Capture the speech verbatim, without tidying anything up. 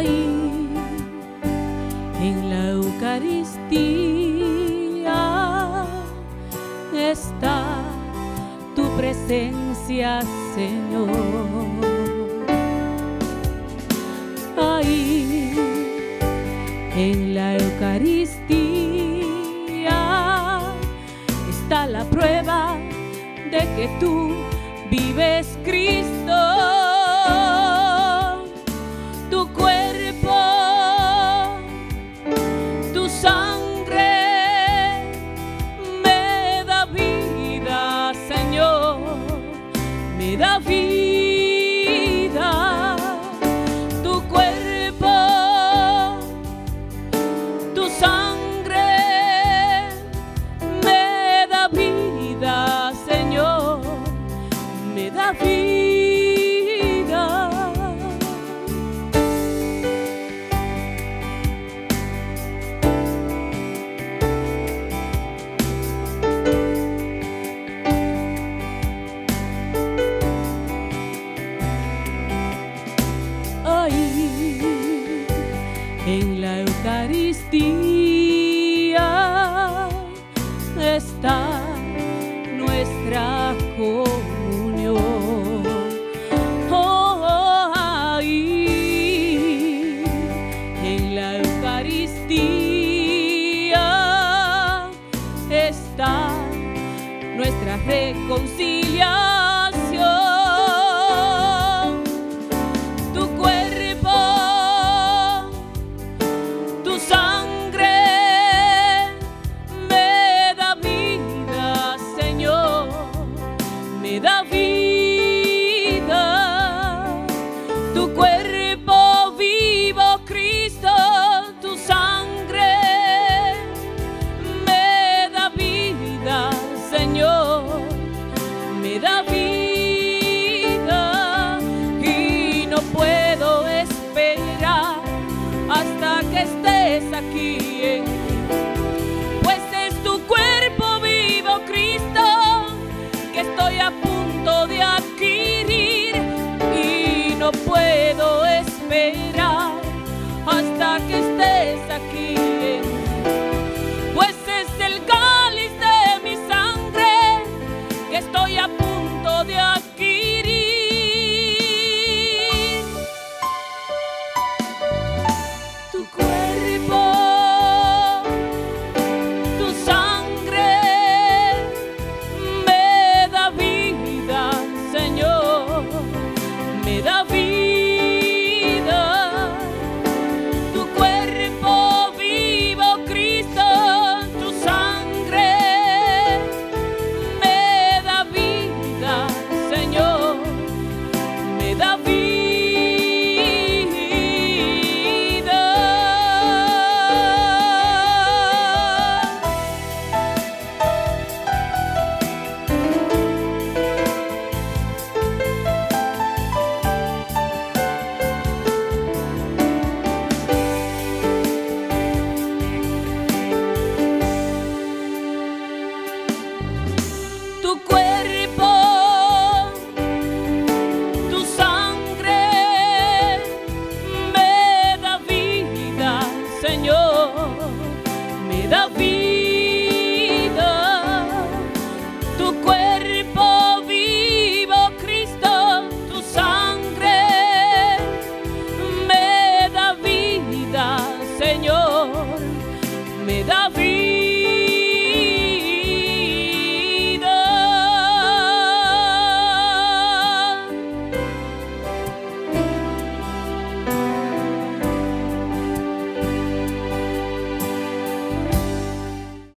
Ahí en la Eucaristía está tu presencia, Señor. Ahí en la Eucaristía está la prueba de que tú vives, Cristo. Tu cuerpo, tu sangre me da vida, Señor, me da vida. Tu cuerpo, tu sangre me da vida, Señor, me da vida. Ahí en la Eucaristía está nuestra comunión. Oh, ahí en la Eucaristía está nuestra reconciliación. Tu cuerpo, tu sangre me da vida, Señor, me da vida. Tu cuerpo vivo, Cristo, tu sangre me da vida, Señor, me da vida. Y no puedo esperar hasta que estés aquí en mí, pues es tu cuerpo vivo, Cristo, que estoy a punto de adquirir. Y no puedo esperar hasta que estés aquí en mí, pues es el cáliz de mi sangre que estoy a punto de adquirir. Tu cuerpo, tu sangre me da vida, Señor, me da vida. Tu cuerpo vivo, Cristo, tu sangre me da vida, Señor, me da vida. Tu cuerpo, tu sangre me da vida, Señor, me da vida. Tu cuerpo vivo, Cristo, tu sangre me da vida, Señor, me da vida.